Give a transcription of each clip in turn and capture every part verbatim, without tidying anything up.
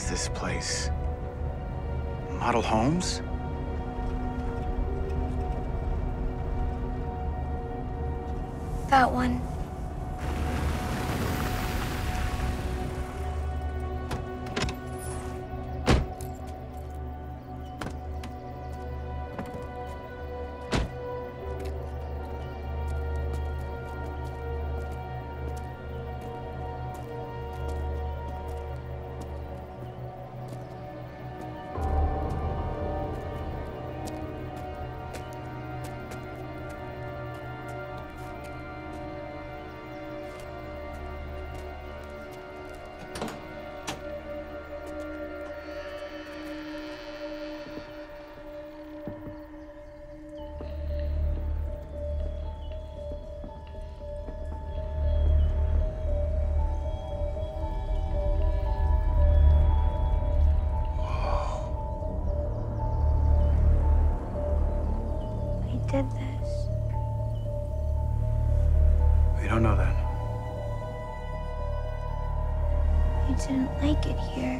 is this place? Model homes? That one. Did this. We don't know that. You didn't like it here.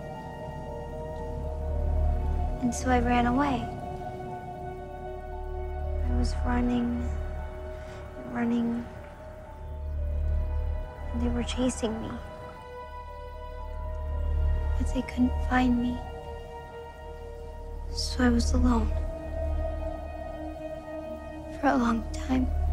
And so I ran away. I was running and running, and they were chasing me. But they couldn't find me. So I was alone. For a long time.